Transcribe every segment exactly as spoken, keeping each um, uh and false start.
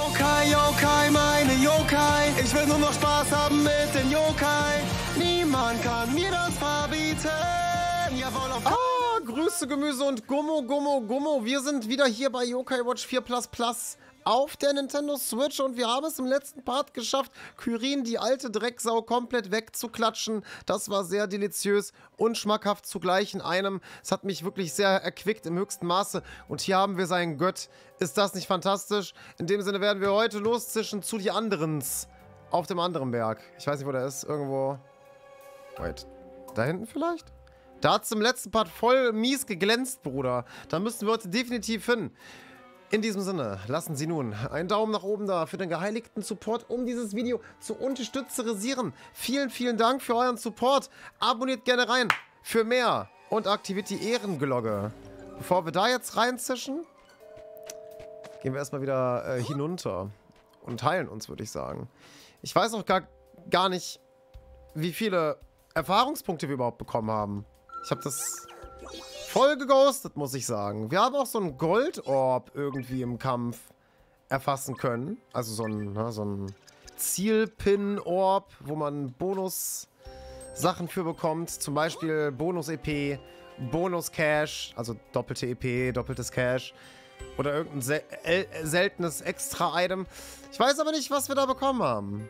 Yokai, Yokai, meine Yokai. Ich will nur noch Spaß haben mit den Yokai. Niemand kann mir das verbieten. Jawohl, auf Ah, Grüße Gemüse und Gummo, Gummo, Gummo. Wir sind wieder hier bei Yokai Watch vier Plus Plus auf der Nintendo Switch und wir haben es im letzten Part geschafft, Kyrin, die alte Drecksau, komplett wegzuklatschen. Das war sehr deliziös und schmackhaft zugleich in einem. Es hat mich wirklich sehr erquickt im höchsten Maße. Und hier haben wir seinen Gött. Ist das nicht fantastisch? In dem Sinne werden wir heute loszischen zu die anderens. Auf dem anderen Berg. Ich weiß nicht, wo der ist. Irgendwo. Wait. Da hinten vielleicht? Da hat es im letzten Part voll mies geglänzt, Bruder. Da müssen wir heute definitiv hin. In diesem Sinne, lassen Sie nun einen Daumen nach oben da für den geheiligten Support, um dieses Video zu unterstützerisieren. Vielen, vielen Dank für euren Support. Abonniert gerne rein für mehr und aktiviert die Ehrenglocke. Bevor wir da jetzt reinzischen, gehen wir erstmal wieder äh, hinunter und heilen uns, würde ich sagen. Ich weiß auch gar, gar nicht, wie viele Erfahrungspunkte wir überhaupt bekommen haben. Ich habe das voll geghostet, muss ich sagen. Wir haben auch so einen Goldorb irgendwie im Kampf erfassen können. Also so ein, ne, so ein Zielpin-Orb, wo man Bonus-Sachen für bekommt. Zum Beispiel Bonus-E P, Bonus-Cash, also doppelte E P, doppeltes Cash. Oder irgendein sel seltenes Extra-Item. Ich weiß aber nicht, was wir da bekommen haben.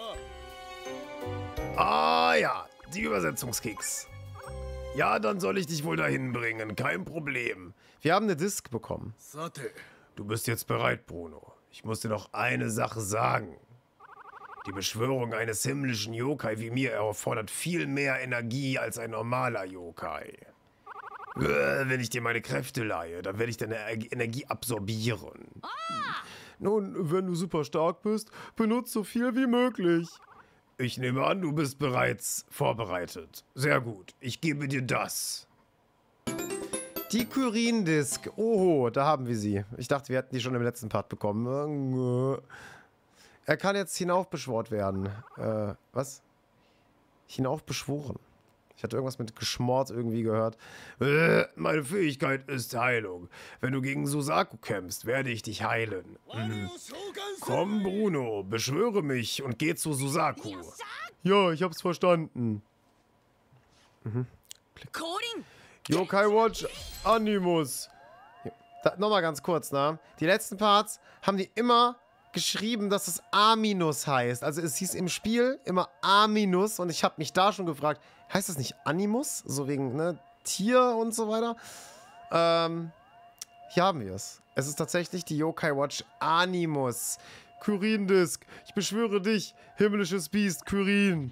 Ah ja, die Übersetzungskeks. Ja, dann soll ich dich wohl dahin bringen. Kein Problem. Wir haben eine Disc bekommen. Du bist jetzt bereit, Bruno. Ich muss dir noch eine Sache sagen. Die Beschwörung eines himmlischen Yokai wie mir erfordert viel mehr Energie als ein normaler Yokai. Wenn ich dir meine Kräfte leihe, dann werde ich deine Energie absorbieren. Nun, wenn du super stark bist, benutze so viel wie möglich. Ich nehme an, du bist bereits vorbereitet. Sehr gut. Ich gebe dir das. Die Kyrin-Disc. Oho, da haben wir sie. Ich dachte, wir hätten die schon im letzten Part bekommen. Er kann jetzt hinaufbeschworen werden. Äh, was? Hinaufbeschworen. Ich hatte irgendwas mit geschmort irgendwie gehört. Äh, meine Fähigkeit ist Heilung. Wenn du gegen Suzaku kämpfst, werde ich dich heilen. Mhm. Komm, Bruno, beschwöre mich und geh zu Suzaku. Ja, ich hab's verstanden. Mhm. Yokai Watch Animus. Nochmal ganz kurz, ne? Die letzten Parts haben die immer geschrieben, dass es A- heißt. Also es hieß im Spiel immer A- und ich habe mich da schon gefragt, heißt das nicht Animus? So wegen, ne, Tier und so weiter. Ähm, hier haben wir es. Es ist tatsächlich die Yokai Watch Animus. Kyrin Disc, ich beschwöre dich, himmlisches Biest, Kyrin.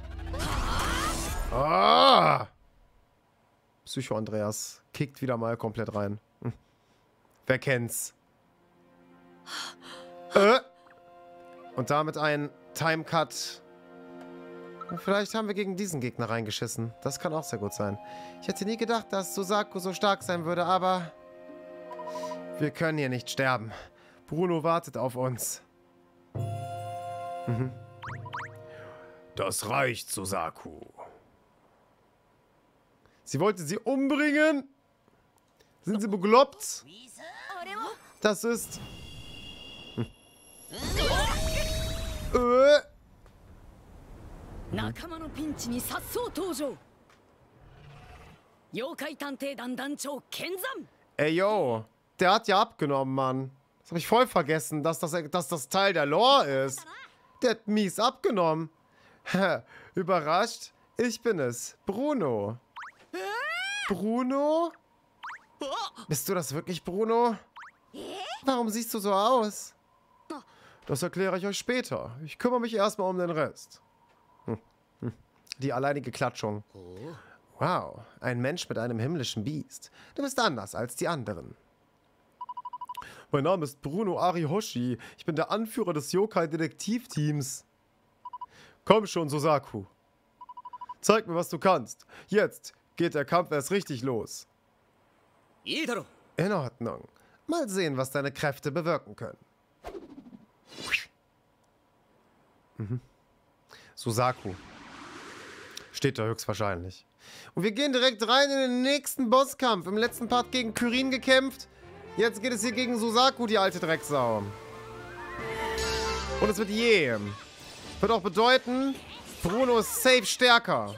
Ah! Psycho Andreas kickt wieder mal komplett rein. Hm. Wer kennt's? Äh. Und damit ein Timecut. Vielleicht haben wir gegen diesen Gegner reingeschissen. Das kann auch sehr gut sein. Ich hätte nie gedacht, dass Suzaku so stark sein würde, aber wir können hier nicht sterben. Bruno wartet auf uns. Mhm. Das reicht, Suzaku. Sie wollte sie umbringen? Sind sie bekloppt? Das ist... Hm. Äh. Ey, yo. Der hat ja abgenommen, Mann. Das habe ich voll vergessen, dass das, dass das Teil der Lore ist. Der hat mies abgenommen. Überrascht? Ich bin es. Bruno. Bruno? Bist du das wirklich, Bruno? Warum siehst du so aus? Das erkläre ich euch später. Ich kümmere mich erstmal um den Rest. Hm. Hm. Die alleinige Klatschung. Wow, ein Mensch mit einem himmlischen Biest. Du bist anders als die anderen. Mein Name ist Bruno Arihoshi. Ich bin der Anführer des Yokai-Detektivteams. Komm schon, Suzaku. Zeig mir, was du kannst. Jetzt geht der Kampf erst richtig los. In Ordnung. Mal sehen, was deine Kräfte bewirken können. Mhm. Suzaku. Steht da höchstwahrscheinlich. Und wir gehen direkt rein in den nächsten Bosskampf. Im letzten Part gegen Kyrin gekämpft. Jetzt geht es hier gegen Suzaku, die alte Drecksau. Und es wird je. Wird auch bedeuten, Bruno ist safe stärker.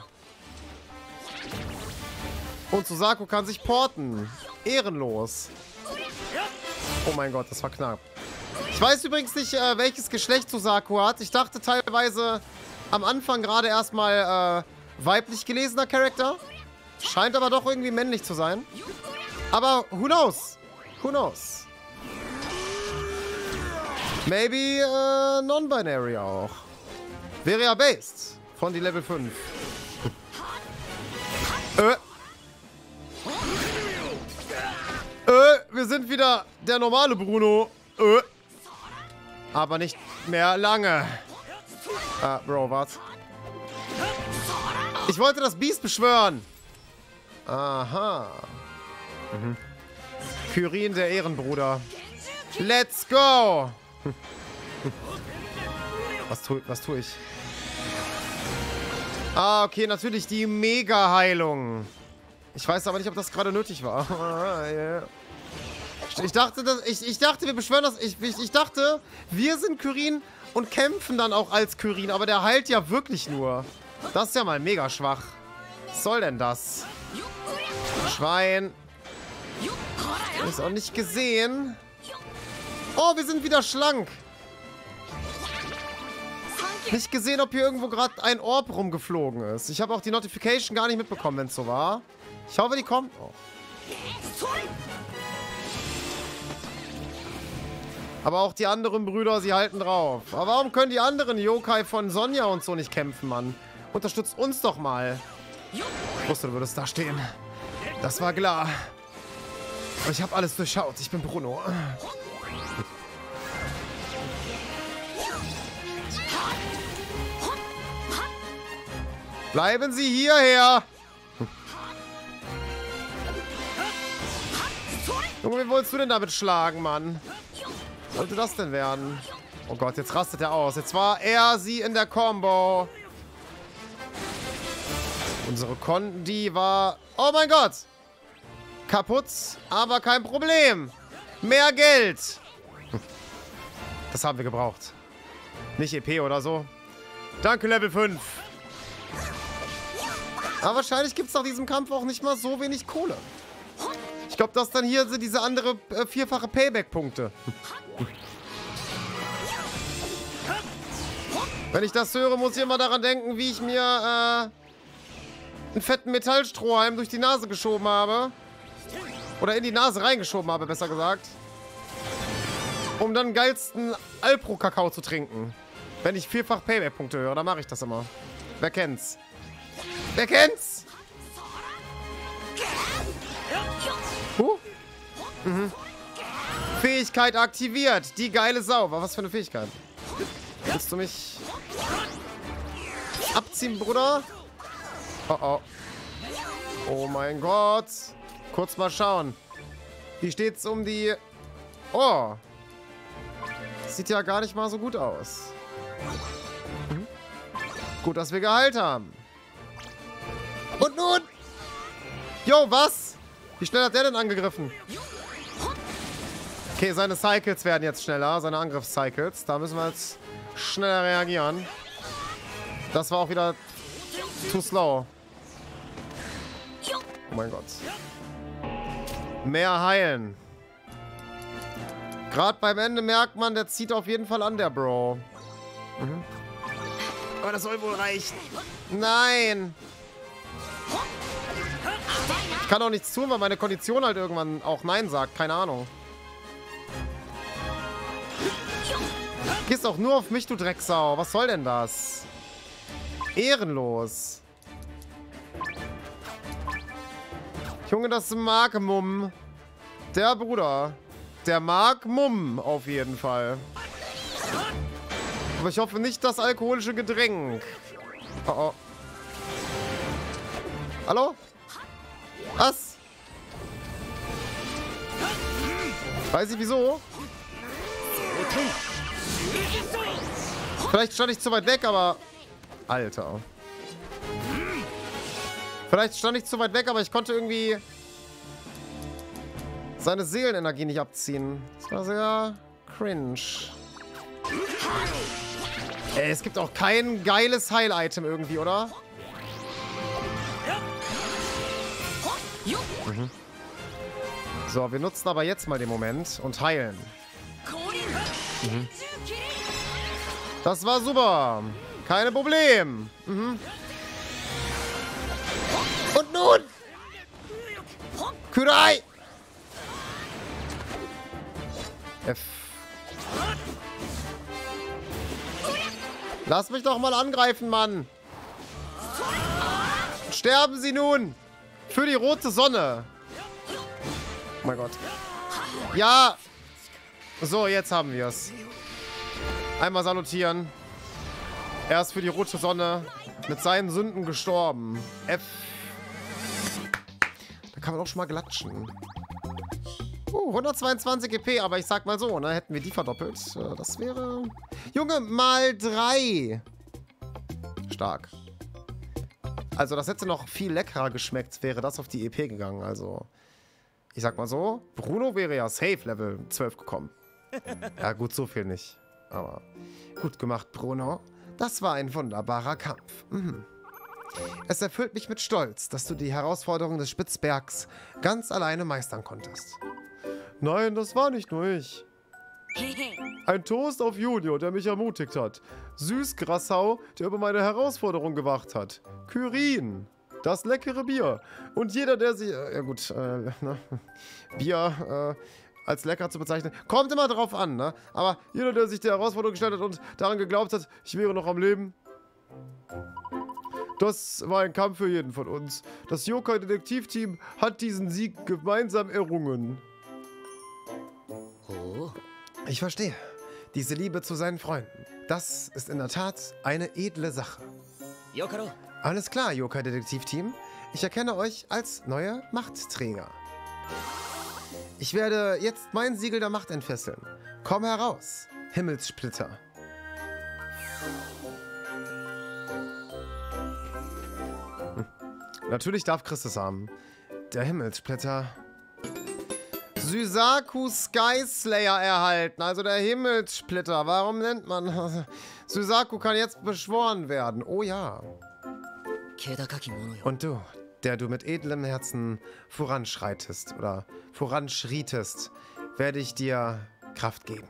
Und Suzaku kann sich porten. Ehrenlos. Oh mein Gott, das war knapp. Ich weiß übrigens nicht, äh, welches Geschlecht Suzaku hat. Ich dachte teilweise am Anfang gerade erstmal äh, weiblich gelesener Charakter. Scheint aber doch irgendwie männlich zu sein. Aber who knows? Who knows? Maybe äh, non-binary auch. Wäre ja based von die Level fünf. äh. Äh, wir sind wieder der normale Bruno. Äh. Aber nicht mehr lange. Ah, Bro, was? Ich wollte das Biest beschwören. Aha. Mhm. Kyrin, der Ehrenbruder. Let's go. Was tue was tu ich? Ah, okay, natürlich die Mega-Heilung. Ich weiß aber nicht, ob das gerade nötig war. Ich dachte, dass, ich, ich dachte, wir beschwören das. Ich, ich, ich dachte, wir sind Kyrin und kämpfen dann auch als Kyrin. Aber der heilt ja wirklich nur. Das ist ja mal mega schwach. Was soll denn das? Schwein. Ist auch nicht gesehen. Oh, wir sind wieder schlank. Nicht gesehen, ob hier irgendwo gerade ein Orb rumgeflogen ist. Ich habe auch die Notification gar nicht mitbekommen, wenn es so war. Ich hoffe, die kommt. Oh. Aber auch die anderen Brüder, sie halten drauf. Aber warum können die anderen Yokai von Sonja und so nicht kämpfen, Mann? Unterstützt uns doch mal. Ich wusste, du würdest da stehen. Das war klar. Aber ich habe alles durchschaut. Ich bin Bruno. Bleiben Sie hierher! Junge, wie wolltest du denn damit schlagen, Mann? Was sollte das denn werden? Oh Gott, jetzt rastet er aus. Jetzt war er sie in der Combo. Unsere Konten, die war... Oh mein Gott! Kaputt, aber kein Problem. Mehr Geld. Das haben wir gebraucht. Nicht E P oder so. Danke, Level fünf. Aber wahrscheinlich gibt es nach diesem Kampf auch nicht mal so wenig Kohle. Ich glaube, das dann hier sind diese andere äh, vierfache Payback-Punkte. Wenn ich das höre, muss ich immer daran denken, wie ich mir äh, einen fetten Metallstrohhalm durch die Nase geschoben habe. Oder in die Nase reingeschoben habe, besser gesagt. Um dann geilsten Alpro-Kakao zu trinken. Wenn ich vierfach Payback-Punkte höre, dann mache ich das immer. Wer kennt's? Wer kennt's? Huh? Mhm. Fähigkeit aktiviert. Die geile Sau. Was für eine Fähigkeit? Willst du mich abziehen, Bruder? Oh, oh. Oh mein Gott. Kurz mal schauen. Wie steht's um die... Oh. Sieht ja gar nicht mal so gut aus. Mhm. Gut, dass wir geheilt haben. Und nun? Jo, was? Wie schnell hat der denn angegriffen? Okay, seine Cycles werden jetzt schneller. Seine Angriffscycles. Da müssen wir jetzt schneller reagieren. Das war auch wieder too slow. Oh mein Gott. Mehr heilen. Gerade beim Ende merkt man, der zieht auf jeden Fall an, der Bro. Mhm. Aber das soll wohl reichen. Nein. Ich kann auch nichts tun, weil meine Kondition halt irgendwann auch Nein sagt. Keine Ahnung. Gehst auch nur auf mich, du Drecksau. Was soll denn das? Ehrenlos. Junge, das mag Mumm. Der Bruder. Der mag Mumm auf jeden Fall. Aber ich hoffe nicht das alkoholische Getränk. Oh oh. Hallo? Was? Weiß ich wieso? Vielleicht stand ich zu weit weg, aber... Alter. Vielleicht stand ich zu weit weg, aber ich konnte irgendwie... seine Seelenenergie nicht abziehen. Das war sehr cringe. Ey, es gibt auch kein geiles Heil-Item irgendwie, oder? Mhm. So, wir nutzen aber jetzt mal den Moment und heilen. Mhm. Das war super. Kein Problem. Mhm. Und nun? Kurai! F. Lass mich doch mal angreifen, Mann. Sterben Sie nun. Für die rote Sonne. Oh mein Gott. Ja. So, jetzt haben wir es. Einmal salutieren. Er ist für die rote Sonne mit seinen Sünden gestorben. F. Da kann man auch schon mal glatschen. Uh, hundertzweiundzwanzig E P, aber ich sag mal so, ne, hätten wir die verdoppelt. Das wäre... Junge, mal drei. Stark. Also das hätte noch viel leckerer geschmeckt, wäre das auf die E P gegangen. Also, ich sag mal so, Bruno wäre ja safe Level zwölf gekommen. Ja gut, so viel nicht. Aber gut gemacht, Bruno. Das war ein wunderbarer Kampf. Mhm. Es erfüllt mich mit Stolz, dass du die Herausforderungen des Spitzbergs ganz alleine meistern konntest. Nein, das war nicht nur ich. Ein Toast auf Junior, der mich ermutigt hat. Süßgrassau, der über meine Herausforderung gewacht hat. Kyrin, das leckere Bier. Und jeder, der sich... Äh, ja gut, äh, ne? Bier äh, als lecker zu bezeichnen, kommt immer drauf an, ne? Aber jeder, der sich der Herausforderung gestellt hat und daran geglaubt hat, ich wäre noch am Leben... Das war ein Kampf für jeden von uns. Das Yokai-Detektivteam hat diesen Sieg gemeinsam errungen. Ich verstehe. Diese Liebe zu seinen Freunden. Das ist in der Tat eine edle Sache. Yokaro. Alles klar, Yokai-Detektiv-Team. Ich erkenne euch als neue Machtträger. Ich werde jetzt mein Siegel der Macht entfesseln. Komm heraus, Himmelssplitter. Hm. Natürlich darf Chris es haben. Der Himmelssplitter... Suzaku Sky Slayer erhalten, also der Himmelssplitter. Warum nennt man... Suzaku kann jetzt beschworen werden. Oh ja. Und du, der du mit edlem Herzen voranschreitest oder voranschrietest, werde ich dir Kraft geben.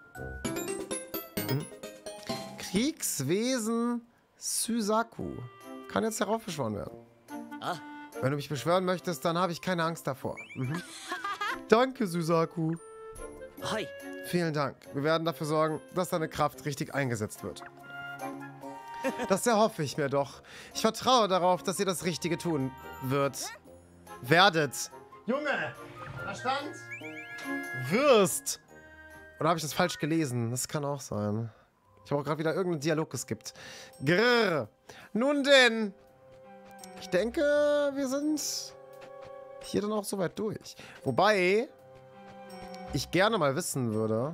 Hm? Kriegswesen Suzaku kann jetzt heraufbeschworen werden. Ah. Wenn du mich beschwören möchtest, dann habe ich keine Angst davor. Mhm. Danke, Suzaku. Hi. Vielen Dank. Wir werden dafür sorgen, dass deine Kraft richtig eingesetzt wird. Das erhoffe ich mir doch. Ich vertraue darauf, dass ihr das Richtige tun wird. Werdet. Junge! Verstand? Wirst. Oder habe ich das falsch gelesen? Das kann auch sein. Ich habe auch gerade wieder irgendeinen Dialog geskippt. Grrr. Nun denn. Ich denke, wir sind... hier dann auch soweit durch. Wobei ich gerne mal wissen würde,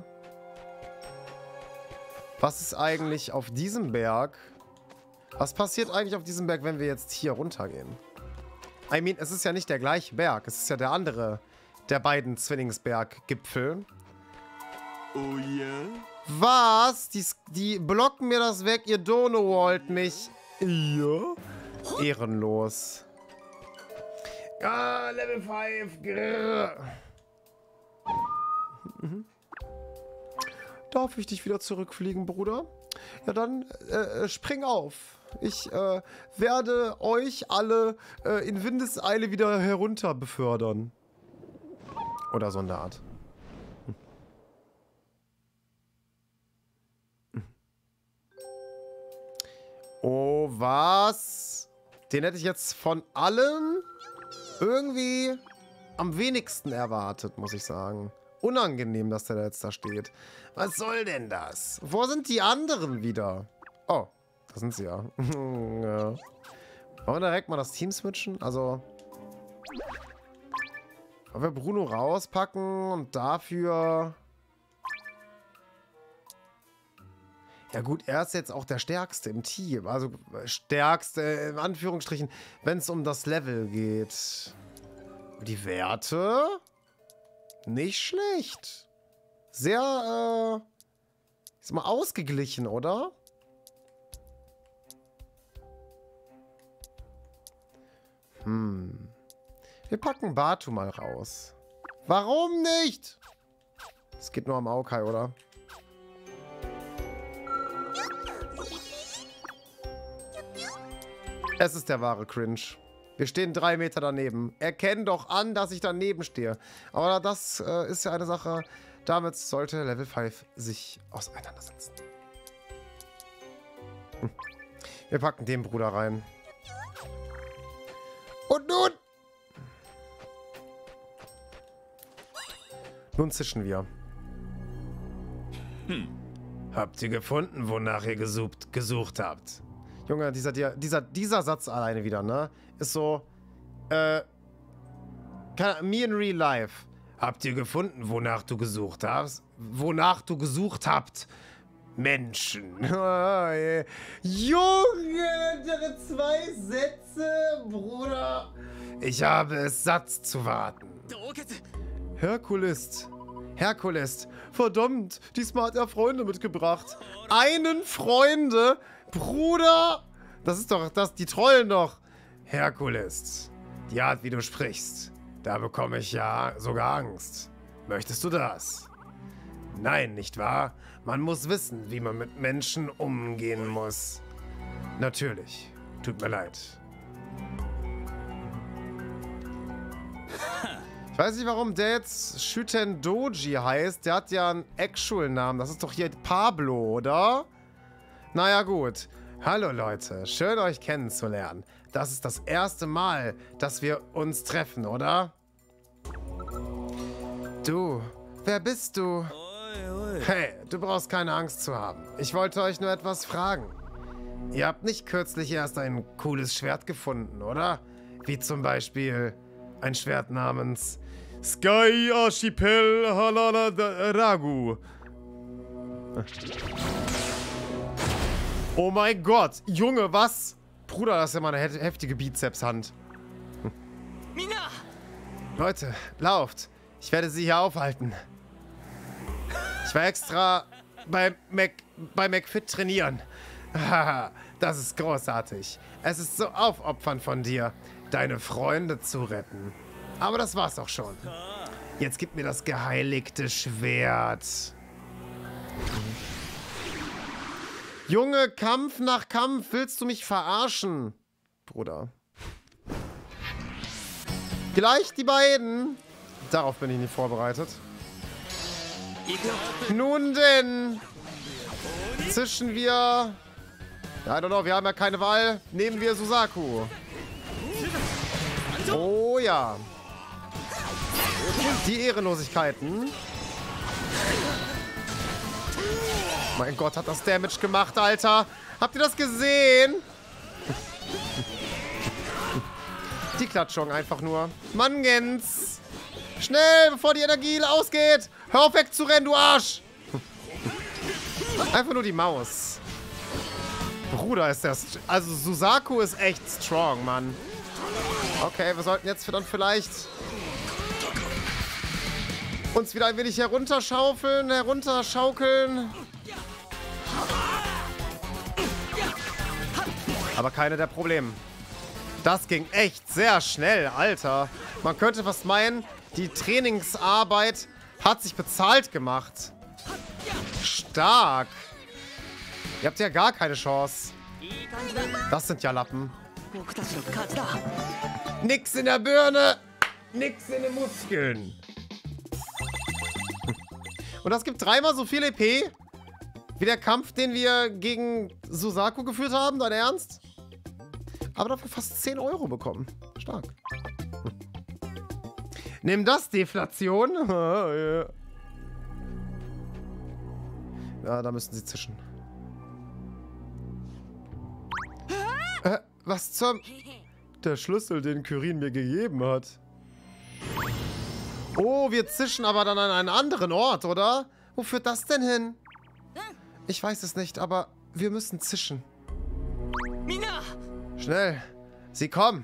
was ist eigentlich auf diesem Berg, was passiert eigentlich auf diesem Berg, wenn wir jetzt hier runtergehen? I mean, es ist ja nicht der gleiche Berg, es ist ja der andere der beiden Zwillingsberg-Gipfel. Oh ja? Was? Die, die blocken mir das weg, ihr Donowalt mich. Ja? Ehrenlos. Ah, Level fünf. Grrr. Mhm. Darf ich dich wieder zurückfliegen, Bruder? Ja, dann äh, spring auf. Ich äh, werde euch alle äh, in Windeseile wieder herunter befördern. Oder so in der Art. Hm. Hm. Oh, was? Den hätte ich jetzt von allen irgendwie am wenigsten erwartet, muss ich sagen. Unangenehm, dass der da jetzt da steht. Was soll denn das? Wo sind die anderen wieder? Oh, da sind sie ja. Ja. Wollen wir direkt mal das Team switchen? Also, wollen wir Bruno rauspacken und dafür... Ja gut, er ist jetzt auch der Stärkste im Team. Also Stärkste in Anführungsstrichen, wenn es um das Level geht. Die Werte... nicht schlecht. Sehr, äh, Ist mal ausgeglichen, oder? Hm. Wir packen Batu mal raus. Warum nicht? Es geht nur am Maokai, oder? Es ist der wahre Cringe. Wir stehen drei Meter daneben. Erkenn doch an, dass ich daneben stehe. Aber das äh, ist ja eine Sache, damit sollte Level fünf sich auseinandersetzen. Hm. Wir packen den Bruder rein. Und nun? Nun zischen wir. Hm. Habt ihr gefunden, wonach ihr gesucht, gesucht habt? Junge, dieser, dieser, dieser Satz alleine wieder, ne? Ist so, äh, me in real life. Habt ihr gefunden, wonach du gesucht hast? Wonach du gesucht habt? Menschen. Junge, ihre zwei Sätze, Bruder. Ich habe es satt zu warten. Herkules. Herkules. Verdammt, diesmal hat er Freunde mitgebracht. Einen Freunde? Bruder. Das ist doch, das, die trollen doch. Herkules. Die Art, wie du sprichst. Da bekomme ich ja sogar Angst. Möchtest du das? Nein, nicht wahr? Man muss wissen, wie man mit Menschen umgehen muss. Natürlich. Tut mir leid. Ich weiß nicht, warum der jetzt Shuten Doji heißt. Der hat ja einen Actual-Namen. Das ist doch hier Pablo, oder? Naja, gut. Hallo, Leute. Schön, euch kennenzulernen. Das ist das erste Mal, dass wir uns treffen, oder? Du, wer bist du? Hey, du brauchst keine Angst zu haben. Ich wollte euch nur etwas fragen. Ihr habt nicht kürzlich erst ein cooles Schwert gefunden, oder? Wie zum Beispiel ein Schwert namens Sky Archipel Halala Ragu. Oh mein Gott, Junge, was? Bruder, das ist ja mal eine heftige Bizepshand. Hm. Leute, lauft. Ich werde sie hier aufhalten. Ich war extra bei, Mac, bei McFit trainieren. Haha, das ist großartig. Es ist so aufopfernd von dir, deine Freunde zu retten. Aber das war's auch schon. Jetzt gib mir das geheiligte Schwert. Junge, Kampf nach Kampf, willst du mich verarschen? Bruder. Gleich die beiden. Darauf bin ich nicht vorbereitet. Nun denn. Zischen wir. I don't know, wir haben ja keine Wahl. Nehmen wir Suzaku. Oh ja. Die Ehrenlosigkeiten. Mein Gott, hat das Damage gemacht, Alter. Habt ihr das gesehen? Die Klatschung einfach nur. Mangens. Schnell, bevor die Energie ausgeht. Hör auf wegzurennen, du Arsch. Einfach nur die Maus. Bruder, ist das... Also Suzaku ist echt strong, Mann. Okay, wir sollten jetzt dann vielleicht uns wieder ein wenig herunterschaufeln, herunterschaukeln. Aber keine der Probleme. Das ging echt sehr schnell, Alter. Man könnte fast meinen, die Trainingsarbeit hat sich bezahlt gemacht. Stark. Ihr habt ja gar keine Chance. Das sind ja Lappen. Nix in der Birne. Nix in den Muskeln. Und das gibt dreimal so viel E P wie der Kampf, den wir gegen Suzaku geführt haben. Dein Ernst? Aber dafür fast zehn Euro bekommen. Stark. Nimm das, Deflation. Ja, da müssen sie zischen. Äh, was zum... Der Schlüssel, den Kyrin mir gegeben hat. Oh, wir zischen aber dann an einen anderen Ort, oder? Wo führt das denn hin? Ich weiß es nicht, aber wir müssen zischen. Schnell. Sie kommen.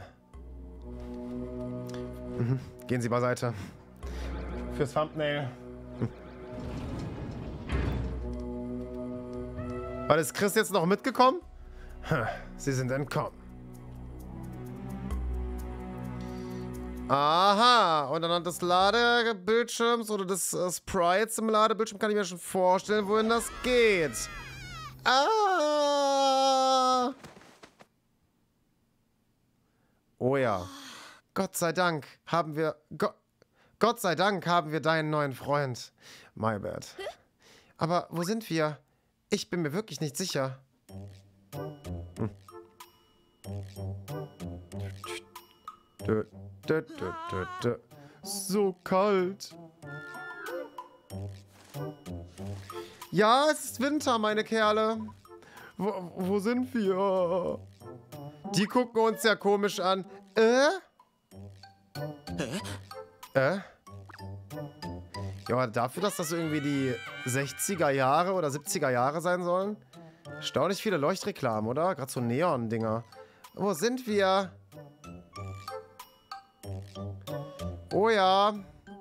Mhm. Gehen Sie beiseite. Fürs Thumbnail. Was, ist Chris jetzt noch mitgekommen? Sie sind entkommen. Aha, und anhand des Ladebildschirms oder des äh, Sprites im Ladebildschirm kann ich mir schon vorstellen, wohin das geht. Ah! Oh ja. Gott sei Dank haben wir... Go Gott sei Dank haben wir deinen neuen Freund. My bad. Aber wo sind wir? Ich bin mir wirklich nicht sicher. Hm. Dö, dö, dö, dö, dö. So kalt. Ja, es ist Winter, meine Kerle. Wo, wo sind wir? Die gucken uns ja komisch an. Äh? Äh? Ja, dafür, dass das irgendwie die sechziger Jahre oder siebziger Jahre sein sollen. Erstaunlich viele Leuchtreklamen, oder? Gerade so Neon-Dinger. Wo sind wir? Oh ja.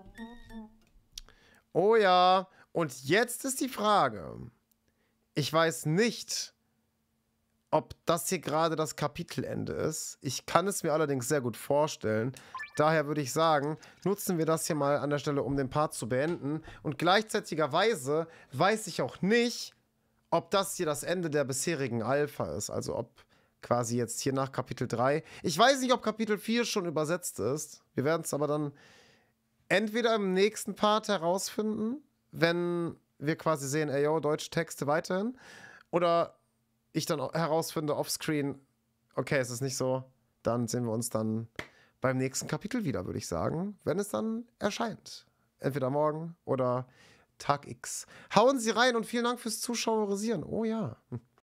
Oh ja. Und jetzt ist die Frage. Ich weiß nicht, ob das hier gerade das Kapitelende ist. Ich kann es mir allerdings sehr gut vorstellen. Daher würde ich sagen, nutzen wir das hier mal an der Stelle, um den Part zu beenden. Und gleichzeitigerweise weiß ich auch nicht, ob das hier das Ende der bisherigen Alpha ist. Also ob quasi jetzt hier nach Kapitel drei. Ich weiß nicht, ob Kapitel vier schon übersetzt ist. Wir werden es aber dann entweder im nächsten Part herausfinden, wenn wir quasi sehen, ey, yo, deutsche Texte weiterhin. Oder ich dann herausfinde offscreen, okay, es ist nicht so, dann sehen wir uns dann beim nächsten Kapitel wieder, würde ich sagen, wenn es dann erscheint. Entweder morgen oder Tag X. Hauen Sie rein und vielen Dank fürs Zuschauerisieren. Oh ja.